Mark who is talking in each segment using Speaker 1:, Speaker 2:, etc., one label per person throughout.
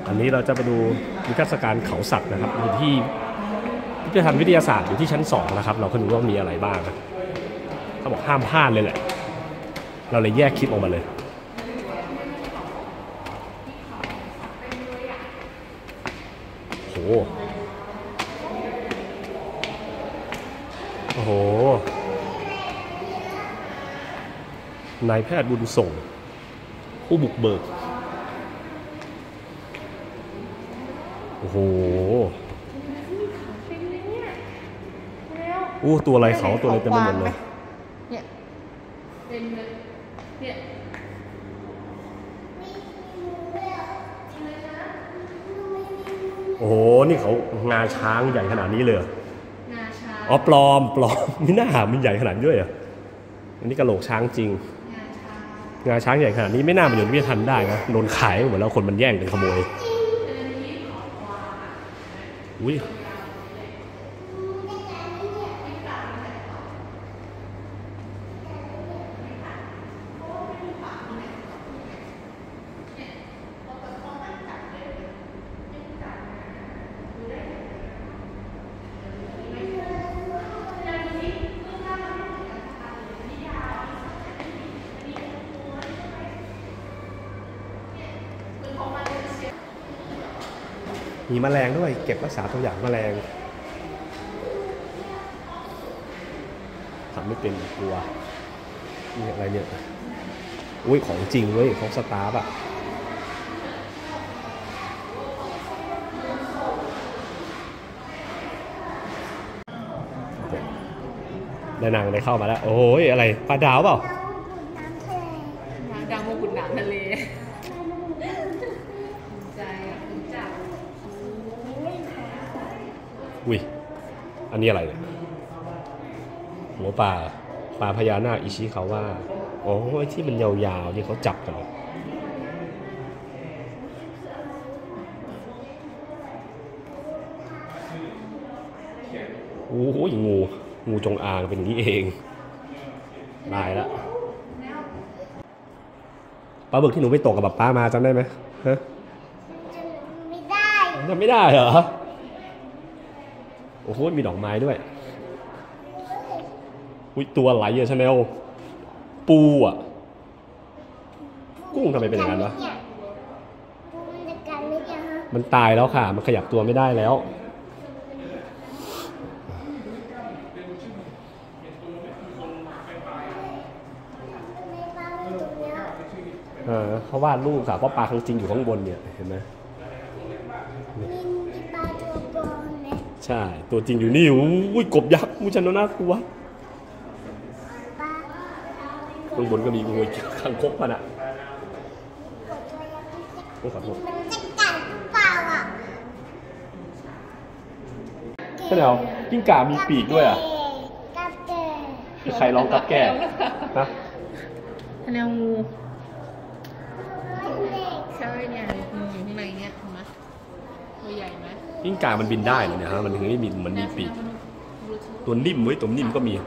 Speaker 1: อันนี้เราจะไปดูนิทรรศการเขาสัตว์นะครับอยู่ที่พิพิธภัณฑ์วิทยาศาสตร์อยู่ที่ชั้น2นะครับเราก็ดูว่ามีอะไรบ้างนะเขาบอกห้ามพลาดเลยแหละเราเลยแยกคลิปออกมาเลยโอ้โหนายแพทย์บุญส่งผู้บุกเบิกโอ้โหตัวอะไรเขาตัวอะไรเต็มไปหมดเลย
Speaker 2: เนี่ยเต็มเลยเนี่ย
Speaker 1: โอ้โหนี่เขางาช้างใหญ่ขนาดนี้เลย
Speaker 2: งาช้าง
Speaker 1: อ๋อปลอมไม่น่าหามันใหญ่ขนาดนี้ด้วยอ่ะอันนี้กระโหลกช้างจริงงาช้างใหญ่ขนาดนี้ไม่น่ามันอยู่ในพิพิธภัณฑ์ได้นะโดนขายหมดแล้วคนมันแย่งเป็นขโมยอุ้ยมีแมลงด้วยเก็บรักษาตัวอย่างแมลงทำไม่เป็นกลัวนี่อะไรเนี่ยอุ้ยของจริงเว้ยของสตาร์ฟอะได้นางได้เข้ามาแล้วโอ้ยอะไรปลาดาวเปล่า
Speaker 2: ดาวโมกุฎน้ำทะเลใจจับ
Speaker 1: อุ้ยอันนี้อะไรเนี่ยหัวปลาพญานาคอิชิเขาว่าโอ้ยที่มันยาวๆนี่เขาจับกันโอ้โหงูจงอางเป็นอย่างนี้เองตายแล้วปลาบึกที่หนูไปตกกับป้ามาจำได้ไหมฮะ
Speaker 3: ไม่ได้
Speaker 1: จำไม่ได้เหรอโอ้โหมีดอกไม้ด้วยอุ้ยตัวไหลอะชาแนลปูอ่ะกุ้งทำไมเป็นอย่างนั้นวะมันตายแล้วค่ะมันขยับตัวไม่ได้แล้วเขาวาดรูปค่ะเพราะปลาจริงอยู่ข้างบนเนี่ยเห็นไหมใช่ตัวจริงอยู่นี่อุ้ยกบยักษ์มูชันน่ากลัวข้างบนก็มีงูข้างคกมันอ่ะขอโทษก็เดี๋ยวกิ้งก่ามีปีกด้วยอ่ะใครร้องกับแก่นะ
Speaker 2: แนวงูใช่เนี่ยงูอยู่ข้างในเนี่ยเห็นไหมตัวใหญ่ไหม
Speaker 1: กิ้งก่ามันบินได้เหรอเนี่ยฮะมันถึงไม่บินมันมีปีกตัวนิ่มเว้ยตัวนิ่มก็มี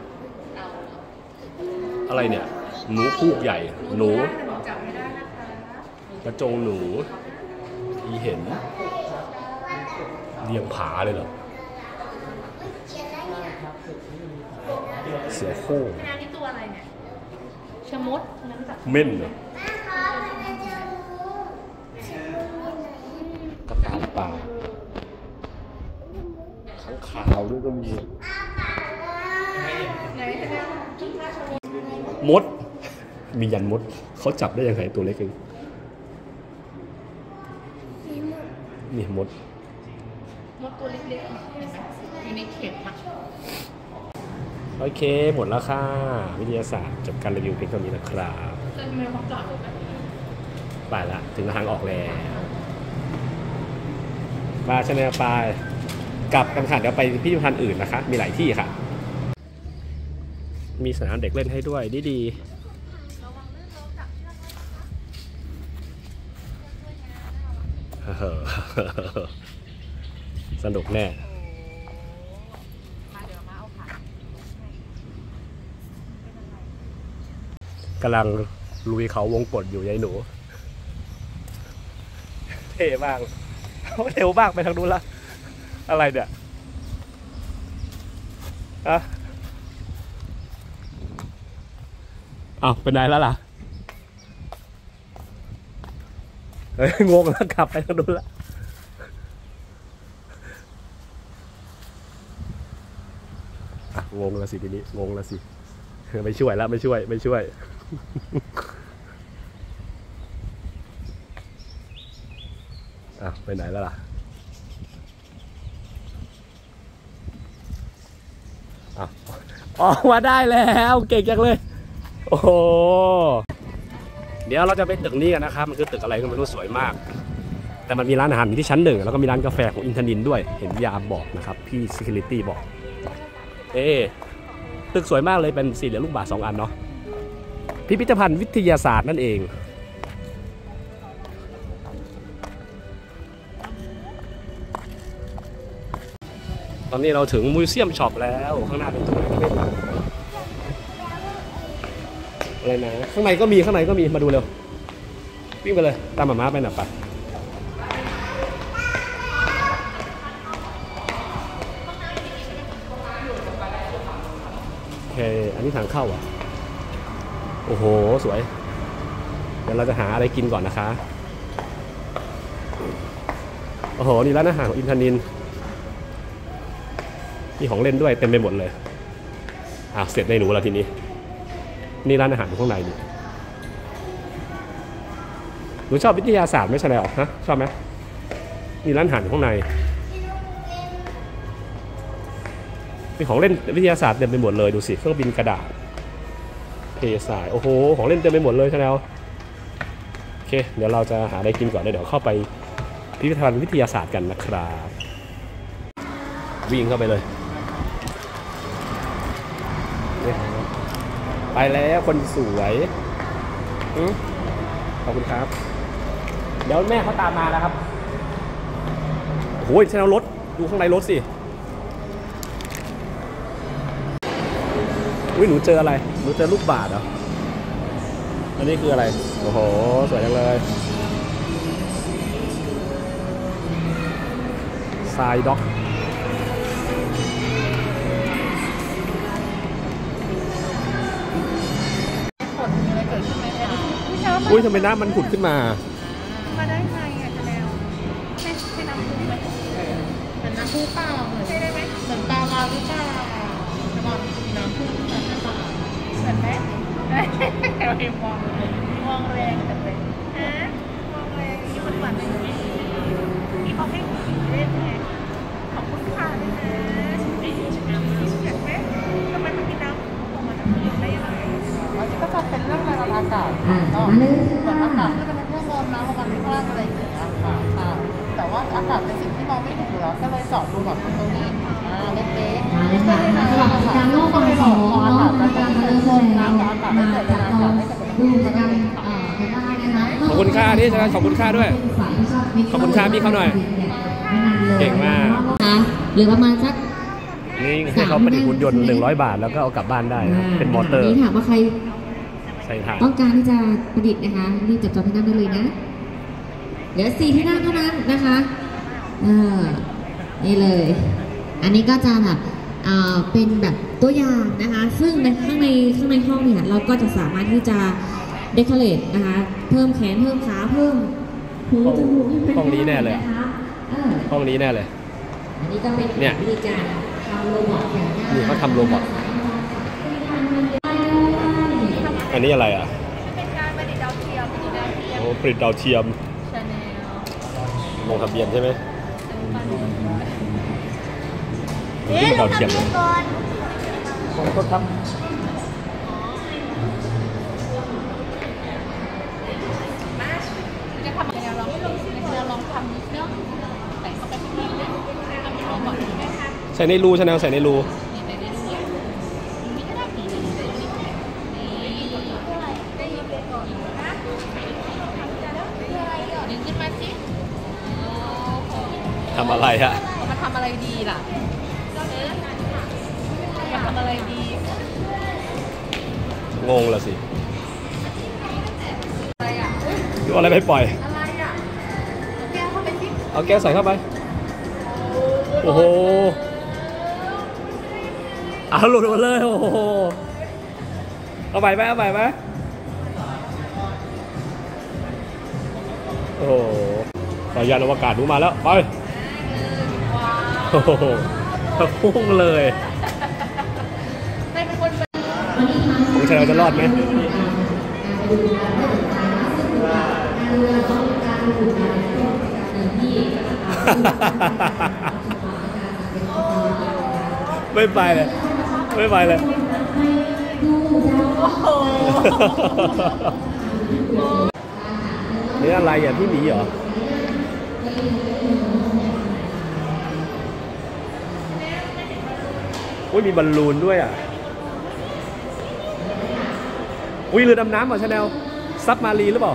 Speaker 1: อะไรเนี่ยหนูพูกใหญ่หนูกระจงหนูอีเห็นเรียงผาเลยเหรอเสือโคร่ง
Speaker 2: นี่ตัวอะไรเนี่ยชะมด
Speaker 1: เม่นเหรอ กระต่ายป่าข้างขาวด้วยก็มีมดมียันมดเขาจับได้ยังไงตัวเล็กเองนี่มด
Speaker 2: ตัวเล็กๆอยู่ในเข็มอ่ะ
Speaker 1: โอเคหมดแล้วค่ะวิทยาศาสตร์จบการรีวิวเพียงเท่านี้นะครับไปละถึงทางออกแล้วมาชาแนลไปกลับกันค่ะเดี๋ยวไปพิพิธภัณฑ์อื่นนะคะมีหลายที่ค่ะมีสนามเด็กเล่นให้ด้วยดีสนุกแน่กำลังลุยเขาวงกฏอยู่ยายหนูเท่มากเร็วมากไปทางนู้นละอะไรเนี่ยอะเอาเป็นไงแล้วล่ะเฮ้ยงงแล้วกลับไปทางนู้นละงงแล้วสิทีนี้งงแล้วสิไม่ช่วยแล้วไม่ช่วยไปไหนแล้วล่ะออกมาได้แล้วเก่งจังเลยโอ้โหเดี๋ยวเราจะไปตึกนี้กันนะครับมันคือตึกอะไรก็ไม่รู้สวยมากแต่มันมีร้านอาหารอยู่ที่ชั้น 1แล้วก็มีร้านกาแฟของอินทนินด้วยเห็นยามบอกนะครับพี่ security บอกตึกสวยมากเลยเป็นสี่เหลี่ยมลูกบาศก์2 อันเนาะพิพิธภัณฑ์วิทยาศาสตร์นั่นเองตอนนี้เราถึงมิวเซียมช็อปแล้วข้างหน้าเป็นตัวอะไรนะข้างในก็มีมาดูเร็ววิ่งไปเลยตามหมาไปหน่อยไปโอเคอันนี้ทางเข้าอ่ะโอ้โหสวยเดี๋ยวเราจะหาอะไรกินก่อนนะคะโอ้โหนี่ร้านอาหารของอินทนินมีของเล่นด้วยเต็มไปหมดเลยเสร็จในหนูแล้วทีนี้นี่ร้านอาหารอยู่ข้างในนี่หนูชอบวิทยาศาสตร์ไม่ใช่เหรอฮะชอบไหมมีร้านอาหารอยู่ข้างในมีของเล่นวิทยาศาสตร์เต็มไปหมดเลยดูสิเครื่องบินกระดาษเทสายโอ้โหของเล่นเต็มไปหมดเลยใช่แล้วโอเคเดี๋ยวเราจะหาอะไรกินก่อนเดี๋ยวเข้าไปพิพิธภัณฑ์วิทยาศาสตร์กันนะครับวิ่งเข้าไปเลยไปแล้วคนสวยขอบคุณครับเดี๋ยวแม่เขาตามมาแล้วครับโอ้ยใช่แล้วรถดูข้างในรถสิอุ้ยหนูเจออะไรหนูเจอลูกบาศก์เหรออันนี้คืออะไรโอ้โหสวยจังเลยทรายด็อกอุ้ยทำไมน้ำมันผุดขึ้นมา
Speaker 2: ได้ไงอะจะแล้วใช่น้ำพุไหมเป็นน้ำพุเปล่าเหมือนใช่ได้ไหมเหมือนปลาหรือเปล่าจะบอกน้ำพุเหมือนปลาเหมือนไหมมองแรงจังเลยมองแรงนี่มันเหมือนอะไรนี่เขาให้เล่นไงขอบคุณค่ะด้วยนะเห็นไหมทำไมมันมีน้ำออกมาจากนี้ได้ยังไงก็จะเป็นเรื่องราวอากาศก็เหมือนอากาศที่เป็นเรื่องลมน้ำประมาณข้างล่างอะไรอย่างเงี้ยค่ะแต่ว่าอากาศเป็นสิ่งที่มองไม่เห็นอยู่แล้วก็เลยเจาะดูแบบตรงนี้เล็กๆไม่ใช่ในน้ำการโลกของสองอากาศมันจะเป็นลมน้ำอากาศไม่เกิดเป็นอากาศไม่เกิดเป็นลม
Speaker 1: ขอบคุณค่าที่ขอบคุณค่าด้วยขอบคุณค่าพี่เขาหน่อยเก่งมาก
Speaker 4: หรือประมาณสัก
Speaker 1: นี่ให้เขาประดิษฐ์หุ่นยนต์100 บาทแล้วก็เอากลับบ้านได้เป็นมอเตอร์
Speaker 4: นี่ถามว่าใครต้องการที่จะประดิษฐ์นะคะรีบจับจองที่นั่งได้เลยนะเหลือ4 ที่นั่งเท่านั้นนะคะนี่เลยอันนี้ก็จะแบบเป็นแบบตัวอย่างนะคะซึ่งในข้างในห้องเนี่ยเราก็จะสามารถที่จะเดคอเรทนะคะเพิ่มแขนเพิ่มขาเพิ่มหูจมูก
Speaker 1: ห้องนี้แน่เลยห้องนี้แน่เลย
Speaker 4: อันนี้ก็เป็นวิธีการทำโรบอท
Speaker 1: นี่เขาทำโรบอทอันนี้อะไรอ่ะ
Speaker 2: เป็นการประดิษฐ์ดาวเทียม
Speaker 1: โอ้ผลิตดาวเทียมลงทะเบียนใช่ไหมนี่ดาวเทียมเลยขอโทษครับ
Speaker 2: จะทำอะไรลองทำนิดนึงใส่เข้าไปที่นี่นะทำโรบอทได้ไหมคะ
Speaker 1: ใส่ในรูใช่ไหมใส่ในรูทำอะไรฮะ
Speaker 2: มาทำอะไรดีล่ะมาทำอะไรดี
Speaker 1: งงละสิดูอะไรไปปล่อย
Speaker 2: อะไรอ่ะแกเข้าไปที่
Speaker 1: เอาแก้วใส่เข้าไปโอ้โหเอาหลุดหมดเลยโอ้โหเอาใหม่ไหมเอาใหม่ไหมโอ้โหสายยานอวกาศดูมาแล้วไปโอ้โหพุ่งเลยของชาแนลจะรอดไหมไม่ไปเลยไม่ไปเลยนี่อะไรอ่ะพี่หมีเหรออุ้ยมีบอลลูนด้วยอ่ะอุ้ยเรือดำน้ำเหรอชาแนลซับมารีหรือเปล่า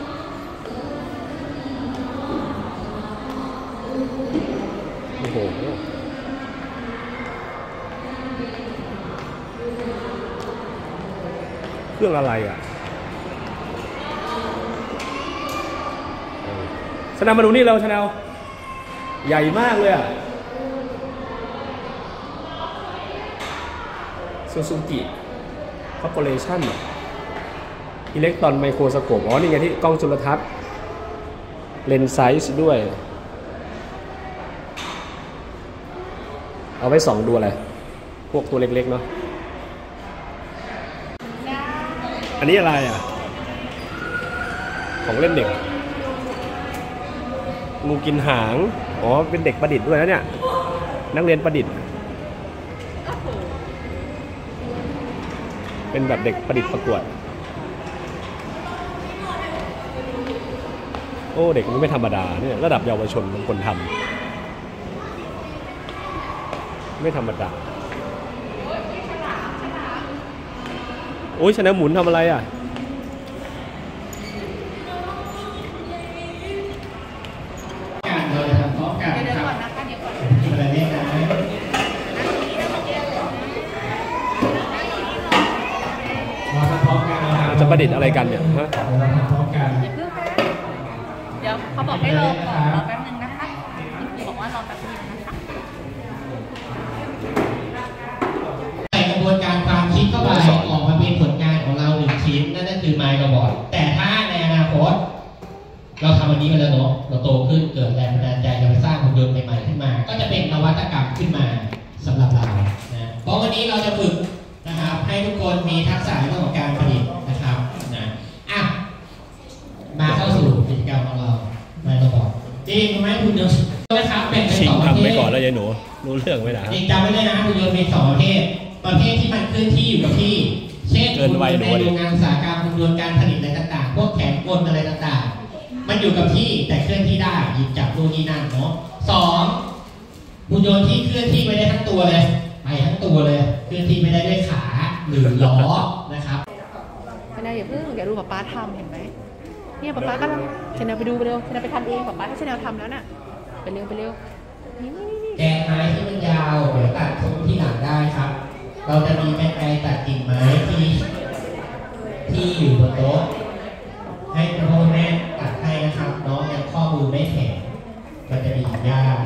Speaker 1: โอ้โหเครื่องอะไรอ่ะชาแนลมาดูนี่เราชาแนลใหญ่มากเลยอ่ะซูซูกิคอร์ปอเรชั่นอิเล็กตรอนไมโครสโคปอ๋อนี่ไงที่กล้องจุลทรรศน์เลนส์ไซส์ด้วยเอาไว้ส่องดูอะไรพวกตัวเล็กๆเนาะอันนี้อะไรอ่ะของเล่นเด็กงูกินหางอ๋อเป็นเด็กประดิษฐ์ด้วยนะเนี่ยนักเรียนประดิษฐ์เป็นแบบเด็กประดิษฐ์ประกวดโอ้เด็กมันไม่ธรรมดาเนี่ยระดับเยาวชนบางคนทำไม่ธรรมดาโอ้ยชนะหมุนทำอะไรอ่ะจะประดิษฐ์อะไรกันเนี่ยฮะ
Speaker 2: เดี๋ยวเขาบอกให้รอก่อนรอแป๊บนึงนะคะคุณครูบอกว่ารอแป๊บนึงนะคะ
Speaker 5: ใส่กระบวนการความคิดเข้าไปออกมาเป็นผลงานของเรา1ชิ้นนั่นก็คือไมค์กระบอกแต่ถ้าในอนาคตเราทำวันนี้ไปแล้วเนาะเราโตขึ้นเกิดแรงบันดาลใจจะไปสร้างหุ่นยนต์ใหม่ๆขึ้นมาก็จะเป็นนวัตกรรมขึ้นมาสำหรับเรานะเพราะวันนี้เราจะฝึกนะครับให้ทุกคนมีทักษะเรื่องของการผลิตนะครับนะอ่ะมาเข้าสู่กิจกรรมของเราไมค์กระบอกจริงไหมหุ่นยนต์นะครับแบ่งเป็น2ประเภท
Speaker 1: ไปก่อนแล้วยายหนูรู้เรื่องไหมนะ
Speaker 5: จริงจำไว้เลยนะหุ่นยนต์เป็น2ประเภทที่มันเคลื่อนที่อยู่กับที่เช่นหุ่นยนต์ในโรงงานอุตสาหกรรมหุ่นยนต์การผลิตอะไรต่างๆพวกแขนกลอะไรต่างๆมันอยู่กับที่แต่เคลื่อนที่ได้หยิบจับนู่นนี่นั่นเนาะ2หุ่นยนต์ที่เคลื่อนที่ไม่ได้ทั้งตัวเลยไปทั้งตัวเลยเคลื่อนที่ไม่ได้ด้วยขาหรือล้อนะครับ
Speaker 2: ชนะอย่าเพิ่งเดี๋ยวดูป๊าทำเห็นไหมเนี่ยป๊าก็ชนะไปดูไปเร็วชนะไปทำเองป๊าให้ชนะทำแล้วน่ะไปเร็วนี่
Speaker 5: แกนไม้ที่มันยาวเดี๋ยวตัดทุกที่หลังได้ครับเราจะมีกรรไกรตัดกิ่งไม้ที่อยู่บนโต๊ะให้พ่อแม่ตัดให้นะครับน้องยังข้อมือไม่แข็งมันจะดียาก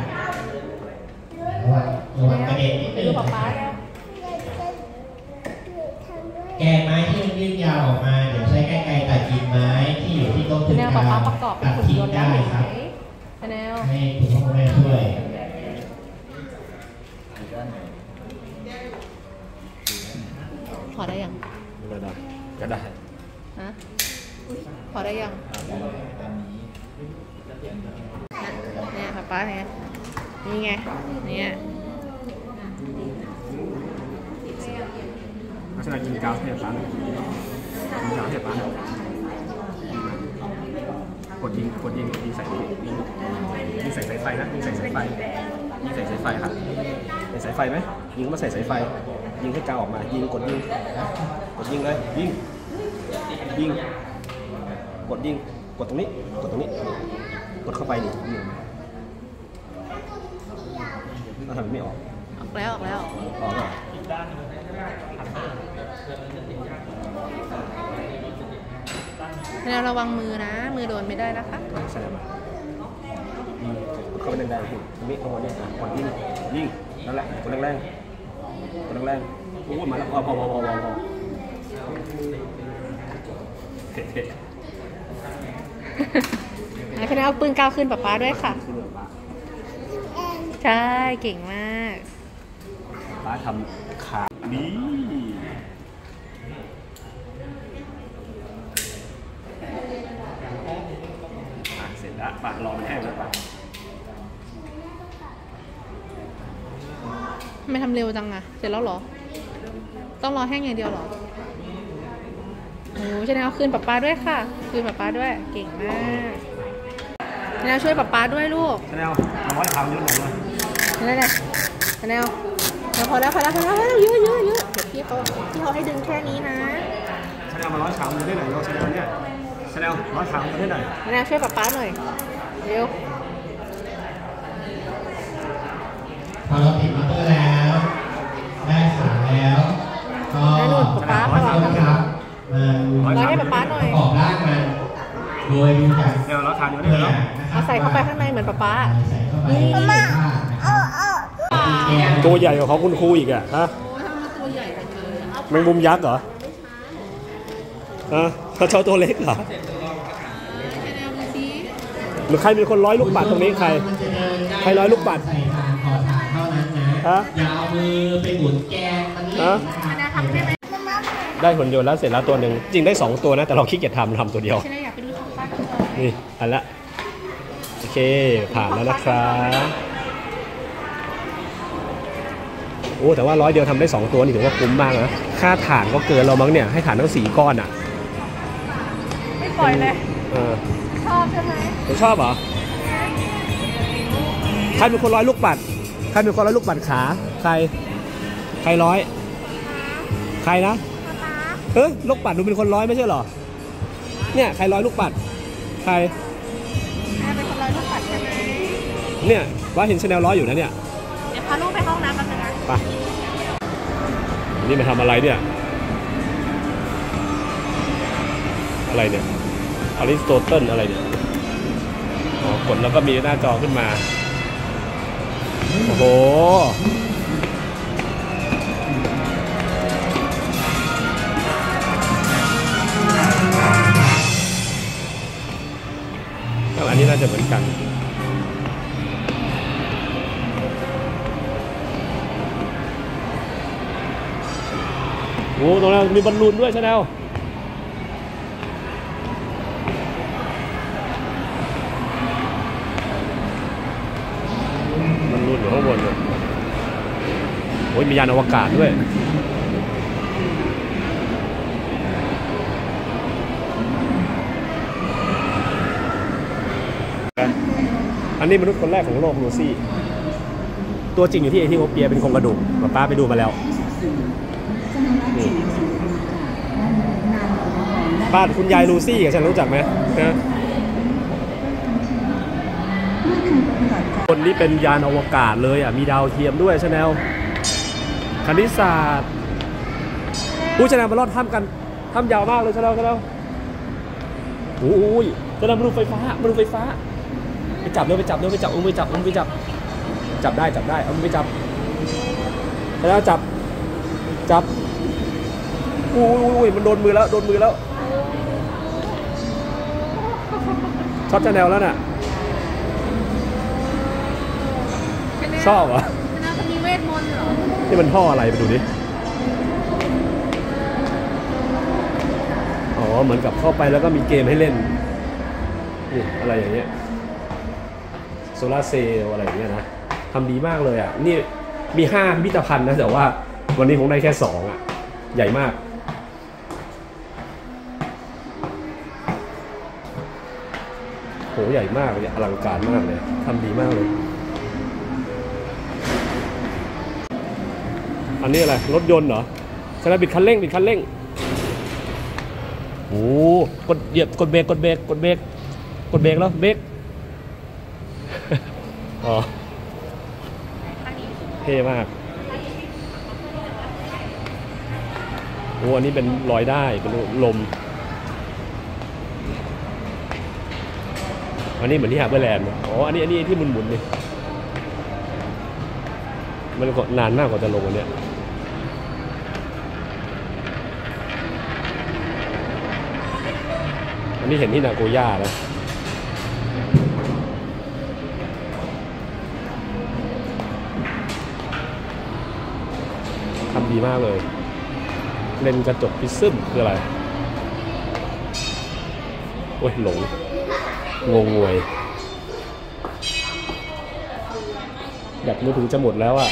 Speaker 5: ระวังกระเด็นนิดนึงแกนไม้ที่มันยืดยาวออกมาเดี๋ยวใช้กรรไกรตัดกิ่งไม้ที่อยู่ที่โต๊ะถึงกลางตัดทิ้งได้ครับให้คุณพ่อแม่ช่วย
Speaker 2: พอได้ยัง
Speaker 1: ก็ได้
Speaker 2: ฮะพอได้ยังเนี่ยป๊าเนี่ยนี่ไงเนี่ย
Speaker 1: ลักษณะกินกาวเทียบปั๊มกินกาวเทียบปั๊มกดยิงใส่ยิงใส่สายไฟนะยิงใส่สายไฟครับใส่สายไฟไหมยิงมาใส่สายไฟยิงให้กาวออกมายิงกดยิงเลยยิงกดยิงกดตรงนี้กดเข้าไปดิยิงแล้วทำไม่ออก
Speaker 2: แล้วระวังมือนะมือโดนไม่ได้นะคะ
Speaker 1: ใช่ไหมเข้าไปแรงๆตรงนี้ตรงนี้ก่อนยิงนั่นแหละกดแรงๆกดแรงๆโอ้ยมาแล้วพอ
Speaker 2: คะแนนเอาปืนก้าวขึ้นป๊าด้วยค่ะใช่เก่งมาก
Speaker 1: ป้าทำขาดีเสร็จแล้วปากรอมันแห้งแล้วปาก
Speaker 2: ไม่ทำเร็วจังอะเสร็จแล้วเหรอต้องรอแห้งอย่างเดียวเหรอโอ้ชาแนลคืนป๊าด้วยค่ะคืนป๊าด้วยเก่งมากชาแนลช่วยป๊าด้วยลูก
Speaker 1: ชาแนลมาร้อยทางเยอะหน่อยเลย
Speaker 2: นั่นแหละชาแนลพอแล้วเยอะเดี๋ยวพี่เขาให้ดึงแค่นี้นะ
Speaker 1: ชาแนลมาร้อยทางมันได้ไหนเราชาแนลเนี่ยชาแนลร้อยทางมันได้ไหน
Speaker 2: ชาแนลช่วยป๊าหน่อยเร็ว
Speaker 5: พอเราติดมอเตอร์แล้วได้ขาแล้วก็
Speaker 2: ได้หนุนป๊า
Speaker 5: เอาละครับมา
Speaker 2: ร้อยให้ป๊าหน่อย
Speaker 5: ประกอบร่างมันโดยดูจาก
Speaker 1: เดี๋ยวร้อยทางอยู่ได้
Speaker 5: ตัว
Speaker 1: ไหน
Speaker 5: อย่าง
Speaker 2: เอาใส่เข้าไปข้างในเหมือนป๊า
Speaker 5: ใส่เข้าไปในผ้านะครับ
Speaker 1: ตัวใหญ่กว่าของคุณครูอีกอะฮะ
Speaker 2: ตัวใหญ่ไปเลย
Speaker 1: แมงมุมยักษ์เหรอฮะเจ้าตัวเล็กเหรอ
Speaker 2: ชาแนลดูสิ
Speaker 1: หรือใครมีคนร้อยลูกปัดตรงนี้ใคร ใครร้อยลูกปัด
Speaker 5: ใส่ทานขอทานเท่านั้นนะ
Speaker 1: ฮะ
Speaker 5: อย่าเอามือไปหมุนแกงมันเล่นนะค
Speaker 2: ชาแน
Speaker 5: รั
Speaker 2: ลทำได้ไหม
Speaker 1: ได้หุ่นยนต์แล้วเสร็จแล้วตัวหนึ่งจริงได้2ตัวนะแต่เราขี้เกียจทำตัวเดียว
Speaker 2: ชาแนลอยากไปดูทำป้ากันเลย
Speaker 1: นี่อันละโอเคผ่านแล้วนะครับโอ้แต่ว่า100เดียวทำได้2ตัวนี่ถือว่าคุ้มมากนะค่าถ่านก็เกินเรามั้งเนี่ยให้ถ่านทั้ง4ก้อนอ่ะ
Speaker 2: ไม่ปล่อยเลย ชอบใช่ไหม
Speaker 1: คุณชอบเหรอใครเป็นคนร้อยลูกปัดใครเป็นคนร้อยลูกปัดขาใครร้อยใครนะเฮ้ยลูกปัดดูเป็นคนร้อยไม่ใช่เหรอเนี่ยใครร้อยลูกปัดใคร
Speaker 2: แม่เป็นคนร้อยลูกปัดใช่ไหม
Speaker 1: เนี่ยว่าเห็นชาแนลร้อยอยู่นะเนี่ย
Speaker 2: เดี๋ยวพาลูกไปห้องน้ำแป๊บนึงนะ
Speaker 1: ไปนี่มาทำอะไรเนี่ยอะไรเนี่ยอริสโตเติลอะไรเนี่ยอ๋อกดแล้วก็มีหน้าจอขึ้นมาโอ้โหอันนี้น่าจะเหมือนกันโอ้ตรงนั้นมีบอลลูนด้วยใช่ไหมบอลลูนอยู่ข้างบนเลยโอ้ยมียานอวกาศด้วยอันนี้มนุษย์คนแรกของโลกลูซี่ตัวจริงอยู่ที่เอธิโอเปียเป็นโครงกระดูกป้าไปดูมาแล้วบ้านคุณยายลูซี่กับฉันรู้จักไหมนะคนนี้เป็นยานอวกาศเลยอ่ะมีดาวเทียมด้วยชาแนลคณิตศาสตร์ผู้ชาแนลมาลอดถ้ำกันถ้ำยาวมากเลยชาแนลโอ้ยชาแนลมาดูไฟฟ้าไปจับเลยไปจับอุ้มไปจับจับได้เอาไปจับแล้วจับอุ้ยมันโดนมือแล้วช็อตชาแนลแล้วน่ะชอบเหรอ
Speaker 2: ชาแนลจะมีเวทมนต์เหรอ
Speaker 1: นี่มันท่ออะไรไปดูดิอ๋อเหมือนกับเข้าไปแล้วก็มีเกมให้เล่นนี่อะไรอย่างเงี้ยโซลาร์เซลล์อะไรอย่างเงี้ยนะทำดีมากเลยอ่ะนี่มี5พิพิธภัณฑ์นะแต่ว่าวันนี้คงได้แค่2อ่ะใหญ่มากโหใหญ่มากเลยอลังการมากเลยทำดีมากเลยอันนี้อะไรรถยนต์เหรอใช่ไหมบิดคันเร่งโอ้กดเหยียบกดเบรกแล้วเบรกอ๋อเท่มากโอ้อันนี้เป็นลอยได้เป็นลมอันนี้เหมือนที่ฮาร์เบอร์แลนด์อ๋ออันนี้ที่หมุนๆนี่มันก็นานมากกว่าจะลงอันเนี้ยอันนี้เห็นที่นาโกย่าแล้วทำดีมากเลยเลนกระจกพิซึมคืออะไรโอ้ยหลงงงงวยแบบมือถือจะหมดแล้วอ่ะ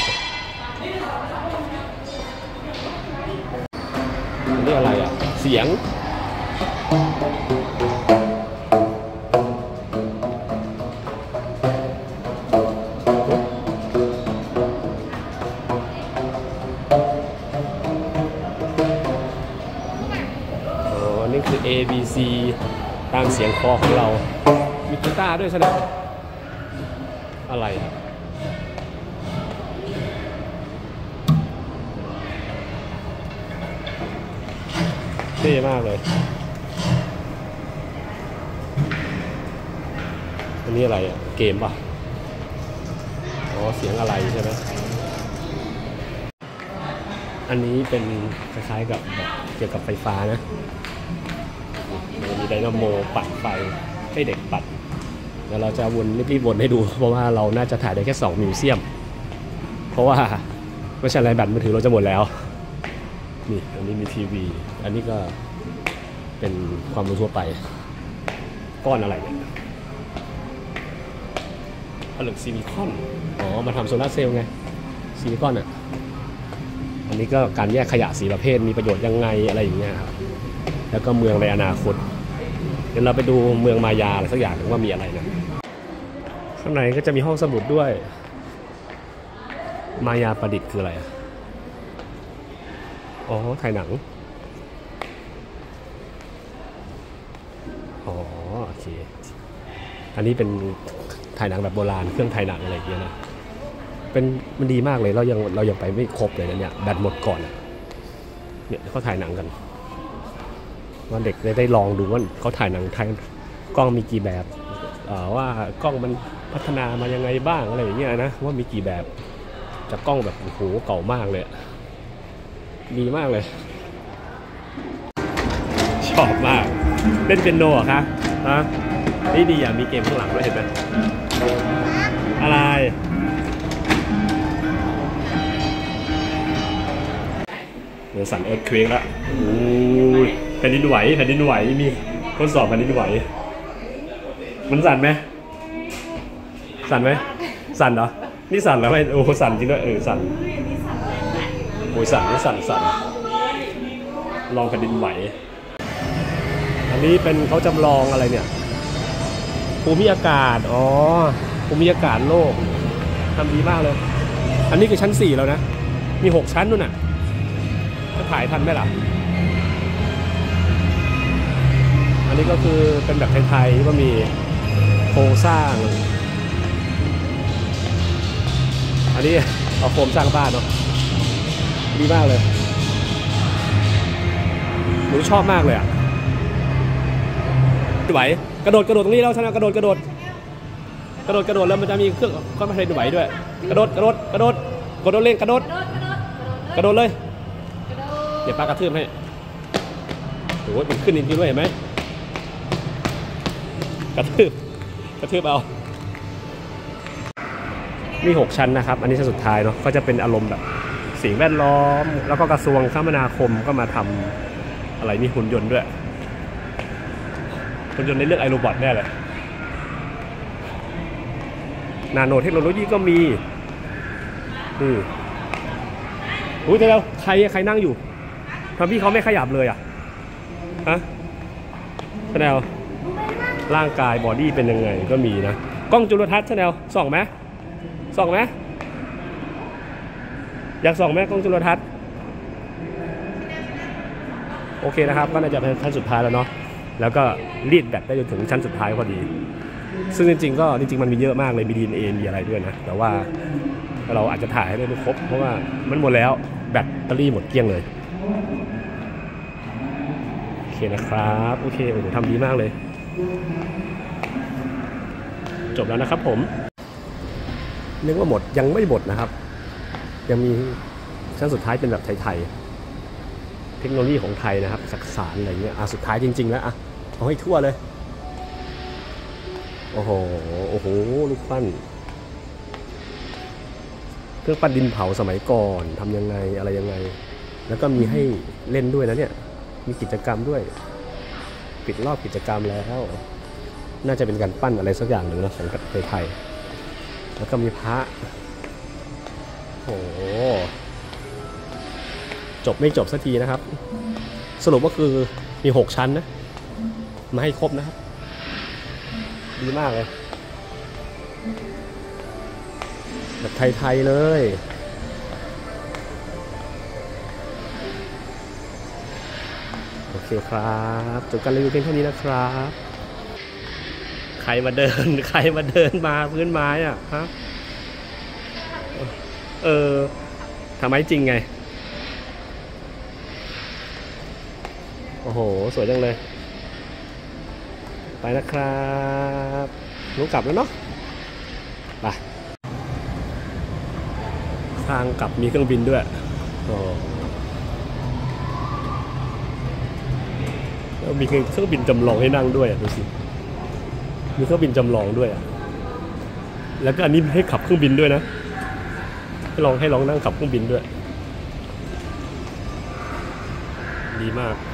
Speaker 1: นี่อะไรอ่ะเสียงนี่คือ A B C ตามเสียงคอของเรามีกีตาร์ด้วยใช่ไหมอะไรเท่มากเลยอันนี้อะไรอ่ะเกมป่ะอ๋อเสียงอะไรใช่ไหมอันนี้เป็นคล้ายๆกับเกี่ยวกับไฟฟ้านะมีไดนาโมปัดไฟให้เด็กปัดแล้วเราจะรีบวนให้ดูเพราะว่าเราน่าจะถ่ายได้แค่2มิวเซียมเพราะว่าไม่ใช่อะไรแบตมือถือเราจะหมดแล้วนี่อันนี้มีทีวีอันนี้ก็เป็นความรู้ทั่วไปก้อนอะไรเนี่ยผลึกซิลิคอนอ๋อมาทำโซลาร์เซลล์ไงซิลิคอนอ่ะอันนี้ก็การแยกขยะ4ประเภทมีประโยชน์ยังไงอะไรอย่างเงี้ยครับแล้วก็เมืองในอนาคตเดี๋ยวเราไปดูเมืองมายาอะไรสักอย่างหนึ่งว่ามีอะไรนะข้างในก็จะมีห้องสมุดด้วยมายาประดิษฐ์คืออะไรอ๋อถ่ายหนังอ๋อโอเคอันนี้เป็นถ่ายหนังแบบโบราณเครื่องถ่ายหนังอะไรอย่างเงี้ยนะมันดีมากเลยเรายังไปไม่ครบเลยนะเนี่ยแบตหมดก่อนเนี่ยเขาถ่ายหนังกันว่าเด็กได้ลองดูว่าเขาถ่ายหนังถ่ายกล้องมีกี่แบบว่ากล้องมันพัฒนามายังไงบ้างอะไรอย่างเงี้ยนะว่ามีกี่แบบจากกล้องแบบโอ้โหเก่ามากเลยดีมากเลยชอบมากเล่นเปียโนเหรอคะฮะนี่ดีอ่ะมีเกมข้างหลังด้วยเห็นไหมอะไรเดี๋ยวสั่นเอิร์ธเควกแล้วโอ้ยแผ่นดินไหวมีทดสอบแผ่นดินไหวมันสั่นไหมสั่นเหรอนี่สั่นแล้วไหมโอ้สั่นจริงด้วยสั่นโอ้ยสั่นลองแผ่นดินไหวอันนี้เป็นเขาจำลองอะไรเนี่ยภูมิอากาศภูมิอากาศโลกทำดีมากเลยอันนี้คือชั้น4แล้วนะมี6ชั้นนู่นน่ะจะถ่ายทันไหมล่ะอันนี้ก็คือเป็นแบบไทยๆก็มีโครงสร้างอันนี้เอาโฟมสร้างบ้านเนาะดีมากเลยหนูชอบมากเลยอ่ะไหวกระโดดตรงนี้แล้วฉันกระโดดแล้วมันจะมีเครื่องก้อนมาเทนไหวด้วยกระโดดเล่นกระโดดเลยเดี๋ยวปากระทืบให้โอ้ยมันขึ้นจริงๆด้วยเห็นไหมกระทืบเอามี6ชั้นนะครับอันนี้ชั้นสุดท้ายเนาะก็จะเป็นอารมณ์แบบสิ่งแวดล้อมแล้วก็กระทรวงคมนาคมก็มาทำอะไรมีหุ่นยนต์ด้วยหุ่นยนต์ในเรื่องไอโรบอทแน่เลยนาโนเทคโนโลยีก็มีอุ้ยแต่แล้วใครนั่งอยู่ทำพี่เขาไม่ขยับเลยอ่ะฮะชาแนลร่างกายบอดี้เป็นยังไงก็มีนะกล้องจุลทรรศน์ชาแนลส่องไหมอยากส่องไหมกล้องจุลทรรศน์โอเคนะครับก็น่าจะเป็นชั้นสุดท้ายแล้วเนาะแล้วก็รีดแบตได้จนถึงชั้นสุดท้ายพอดีซึ่งจริงๆมันมีเยอะมากเลยมี DNA มีอะไรด้วยนะแต่ว่าเราอาจจะถ่ายให้ได้ไม่ครบเพราะว่ามันหมดแล้วแบตเตอรี่หมดเกลี้ยงเลยโอเคนะครับโอเคโอ้โหทำดีมากเลยจบแล้วนะครับผมนึกว่าหมดยังไม่หมดนะครับยังมีชั้นสุดท้ายเป็นแบบไทยๆเทคโนโลยีของไทยนะครับจักสานอะไรเงี้ยสุดท้ายจริงๆแล้วเอาให้ทั่วเลยโอ้โหลูกปั้นเครื่องปั้นดินเผาสมัยก่อนทำยังไงอะไรยังไงแล้วก็มีให้เล่นด้วยนะเนี่ยมีกิจกรรมด้วยปิดรอบกิจกรรมแล้วน่าจะเป็นการปั้นอะไรสักอย่างหนึ่งนะของไทยๆแล้วก็มีพระโอ้จบไม่จบสักทีนะครับสรุปก็คือมี6ชั้นนะมาให้ครบนะครับดีมากเลยแบบไทยๆเลยโอเคครับจบการรีวิวเพียงเท่านี้นะครับใครมาเดินมาพื้นไม้อ่ะฮะทำไมจริงไงโอ้โหสวยจังเลยไปนะครับรู้กลับแล้วเนาะไปทางกลับมีเครื่องบินด้วยแล้วมีเครื่องบินจำลองให้นั่งด้วยดูสิมีเครื่องบินจำลองด้วยแล้วก็อันนี้ให้ขับเครื่องบินด้วยนะให้ลองนั่งขับเครื่องบินด้วยดีมาก